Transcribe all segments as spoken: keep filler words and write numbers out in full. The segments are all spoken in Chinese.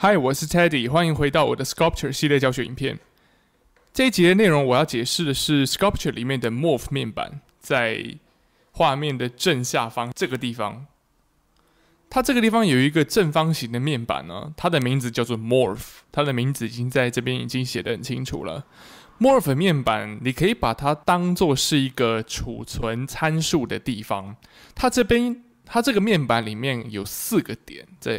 嗨，我是 Teddy， 欢迎回到我的 Sculpture 系列教学影片。这一集的内容我要解释的是 Sculpture 里面的 Morph 面板，在画面的正下方这个地方。它这个地方有一个正方形的面板呢，它的名字叫做 Morph， 它的名字已经在这边已经写得很清楚了。Morph 面板，你可以把它当作是一个储存参数的地方。它这边，它这个面板里面有四个点，在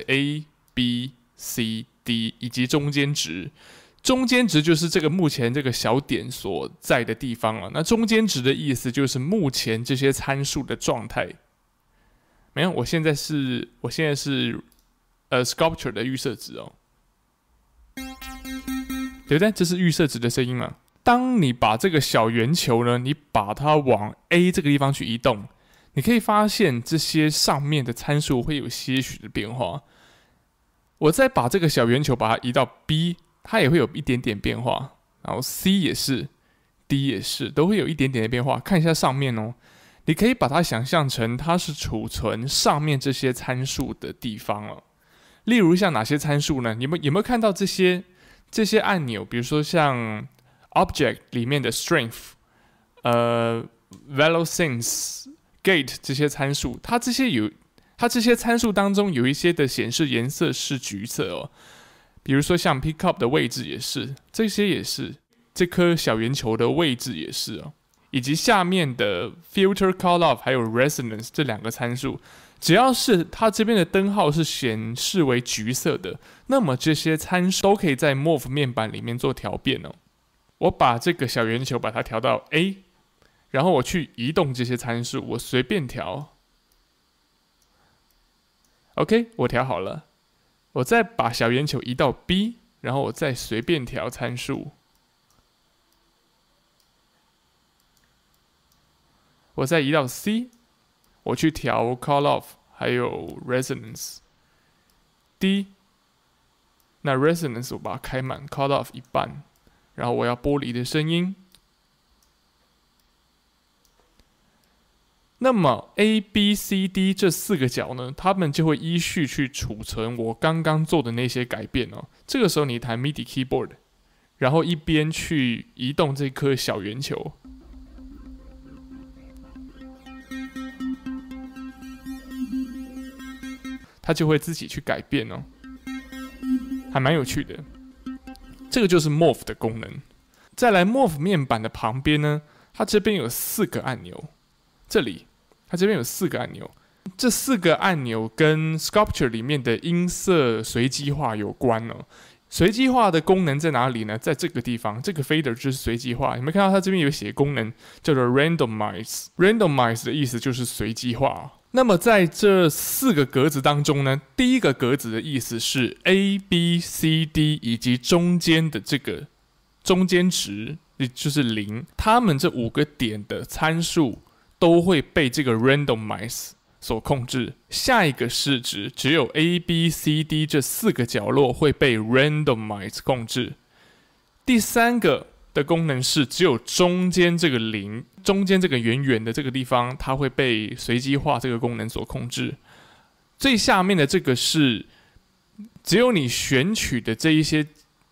A、B、C、D 以及中间值。中间值就是这个目前这个小点所在的地方了。那中间值的意思就是目前这些参数的状态。没有，我现在是，我现在是呃 Sculpture 的预设值哦，对不对？这是预设值的声音嘛？当你把这个小圆球呢，你把它往 A 这个地方去移动，你可以发现这些上面的参数会有些许的变化。我再把这个小圆球把它移到 B， 它也会有一点点变化，然后 C 也是 ，D 也是，都会有一点点的变化。看一下上面哦。你可以把它想象成它是储存上面这些参数的地方了。例如像哪些参数呢？你们有没有看到这些这些按钮？比如说像 Object 里面的 Strength、呃 Velocity、Gate 这些参数，它这些有它这些参数当中有一些的显示颜色是橘色哦。比如说像 Pickup 的位置也是，这些也是，这颗小圆球的位置也是哦。以及下面的 Filter Cutoff 还有 Resonance 这两个参数，只要是它这边的灯号是显示为橘色的，那么这些参数都可以在 Morph 面板里面做调变哦。我把这个小圆球把它调到 A， 然后我去移动这些参数，我随便调。OK， 我调好了。我再把小圆球移到 B， 然后我再随便调参数。我再移到 C， 我去调 Call Off 还有 Resonance。D， 那 Resonance 我把它开满 ，Call Off 一半，然后我要玻璃的声音。那么 A、B、C、D 这四个角呢，它们就会依序去储存我刚刚做的那些改变哦。这个时候你弹 M I D I Keyboard， 然后一边去移动这颗小圆球。它就会自己去改变哦，还蛮有趣的。这个就是 Morph 的功能。再来 Morph 面板的旁边呢，它这边有四个按钮。这里，它这边有四个按钮。这四个按钮跟 Sculpture 里面的音色随机化有关哦。随机化的功能在哪里呢？在这个地方，这个 fader 就是随机化。有没有看到它这边有写功能叫做 randomize？randomize 的意思就是随机化哦。那么在这四个格子当中呢，第一个格子的意思是 A、B、C、D 以及中间的这个中间值，也就是零，它们这五个点的参数都会被这个 randomize 所控制。下一个式值只有 A、B、C、D 这四个角落会被 randomize 控制。第三个的功能是只有中间这个零，中间这个圆圆的这个地方，它会被随机化这个功能所控制。最下面的这个是只有你选取的这一些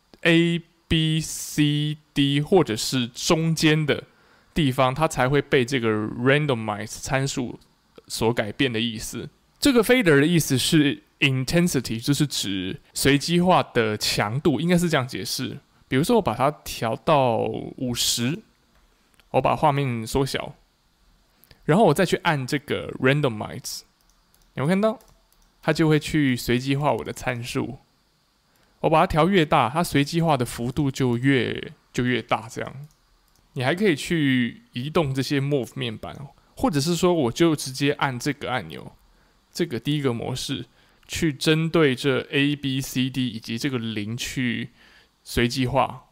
A、B、C、D 或者是中间的地方，它才会被这个 randomize 参数所改变的意思。这个 fader 的意思是 intensity， 就是指随机化的强度，应该是这样解释。比如说，我把它调到五十，我把画面缩小，然后我再去按这个 randomize， 有没有看到？它就会去随机化我的参数。我把它调越大，它随机化的幅度就越就越大。这样，你还可以去移动这些 Morph 面板，或者是说，我就直接按这个按钮，这个第一个模式，去针对这 A、B、C、D 以及这个零去随机化。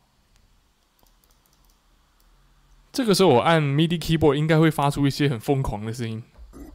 这个时候我按 M I D I Keyboard 应该会发出一些很疯狂的声音。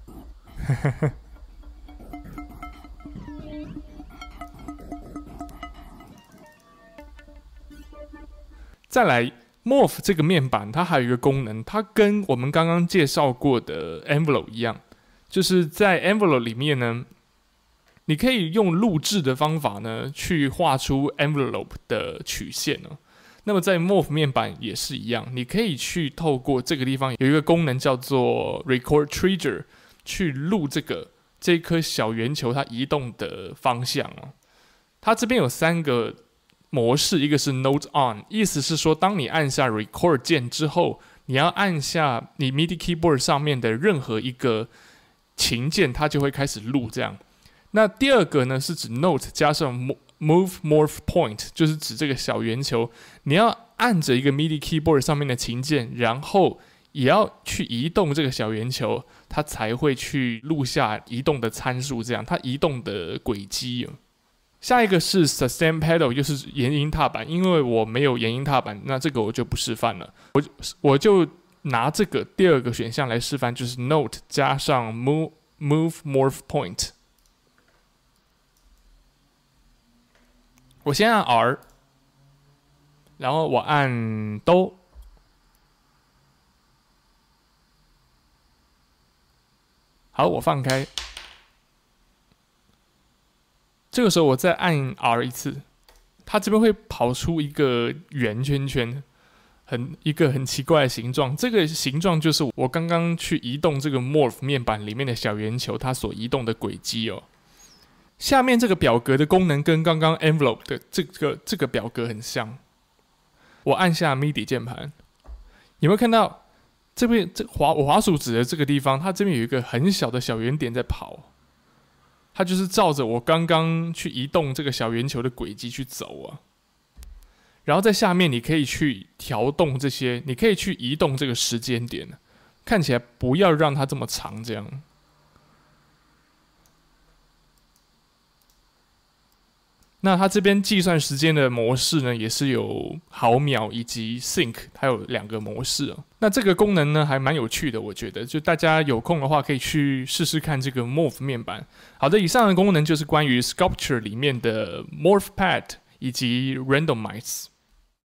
再来 Morph 这个面板，它还有一个功能，它跟我们刚刚介绍过的 Envelope 一样，就是在 Envelope 里面呢， 你可以用录制的方法呢，去画出 envelope 的曲线哦。那么在 Morph 面板也是一样，你可以去透过这个地方有一个功能叫做 Record Trigger， 去录这个这颗小圆球它移动的方向哦。它这边有三个模式，一个是 Note On， 意思是说，当你按下 Record 键之后，你要按下你 M I D I keyboard 上面的任何一个琴键，它就会开始录这样。那第二个呢，是指 Note 加上 Move Morph Point， 就是指这个小圆球，你要按着一个 M I D I keyboard 上面的琴键，然后也要去移动这个小圆球，它才会去录下移动的参数，这样它移动的轨迹。下一个是 Sustain Pedal， 就是延音踏板，因为我没有延音踏板，那这个我就不示范了，我我就拿这个第二个选项来示范，就是 Note 加上 Move Move Morph Point。我先按 R， 然后我按哆，好，我放开。这个时候我再按 R 一次，它这边会跑出一个圆圈圈，很一个很奇怪的形状。这个形状就是我刚刚去移动这个 Morph 面板里面的小圆球它所移动的轨迹哦。下面这个表格的功能跟刚刚 envelope 的这个这个表格很像。我按下 M I D I 键盘，有没有看到这边这滑我滑鼠指的这个地方，它这边有一个很小的小圆点在跑，它就是照着我刚刚去移动这个小圆球的轨迹去走啊。然后在下面你可以去调动这些，你可以去移动这个时间点，看起来不要让它这么长，这样。那它这边计算时间的模式呢，也是有毫秒以及 sync， 它有两个模式哦。那这个功能呢，还蛮有趣的，我觉得，就大家有空的话可以去试试看这个 Morph 面板。好的，以上的功能就是关于 Sculpture 里面的 Morph Pad 以及 Randomize。